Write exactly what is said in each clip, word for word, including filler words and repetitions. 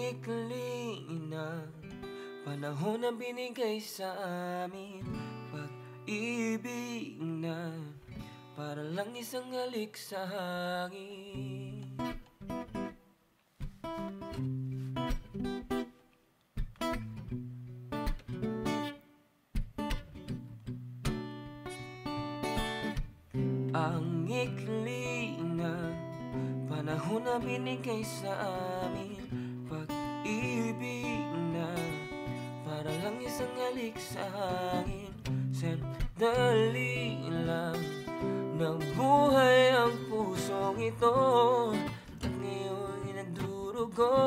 ikli ng panahon na binigay sa amin, pag-ibig na para lang isang halik sa hangin. Ang ikli ng panahon na binigay sa amin, pag-ibig na para lang isang halik sa hangin. Sandali lang nabuhay ang pusong ito, at ngayon inadurugo.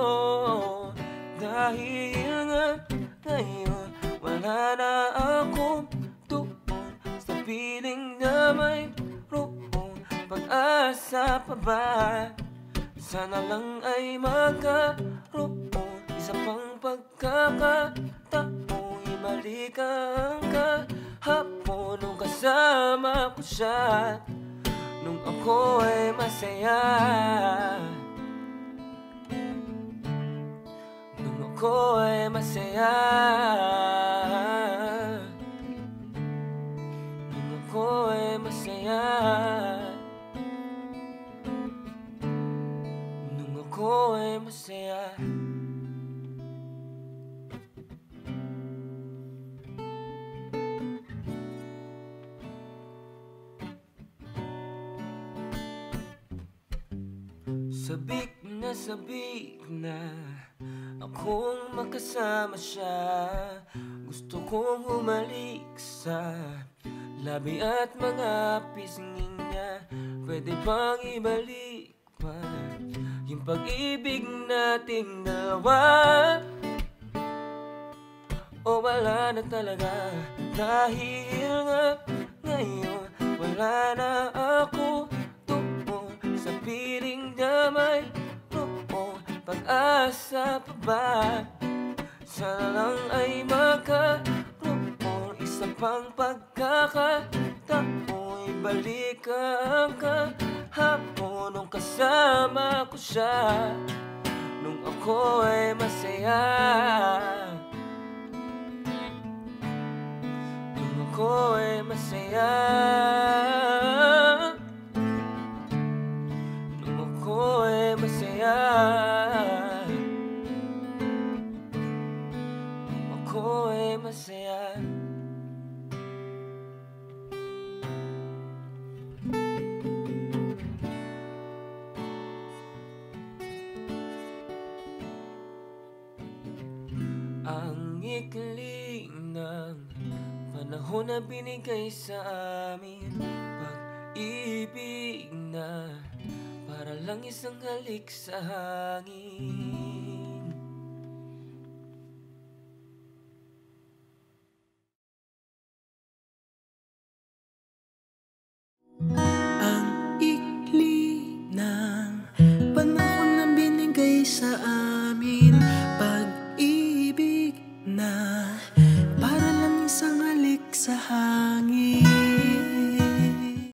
Dahil nga ngayon wala na akong tuon sa piling na may pag-asa pa ba? Sana lang ay magkaroon isa pang pagkakataong ibalikan ka. Hapon nung kasama ko siya, nung ako ay masaya, nung ako ay masaya, nung ako ay masaya, ako ay masaya. Sabik na sabik na akong makasama siya. Gusto kong humalik sa labi at mga pisngin niya. Pwede bang ibalik pa yung pag-ibig nating dalawa? O wala na talaga? Dahil nga ngayon wala na ako tuon sa piling na may roon. Pag-asa pa ba? Sana lang ay magkaroon isa pang pagkakataon, ibalikan ka. Hapon nung kasama ko siya, nung ako ay masaya, nung ako ay masaya, nung ako ay masaya, nung ako ay masaya. Ang ikli ng panahon na binigay sa amin, pag-ibig na para lang isang halik sa hangin.